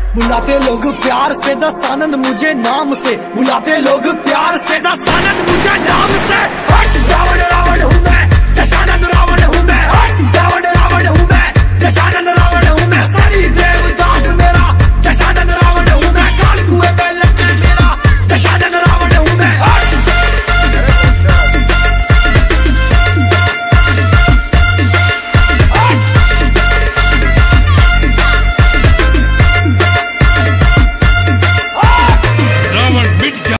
बुलाते लोग प्यार से दस आनंद मुझे नाम से, बुलाते लोग प्यार से दस आनंद मुझे नाम से। हट रावण रावण हूँ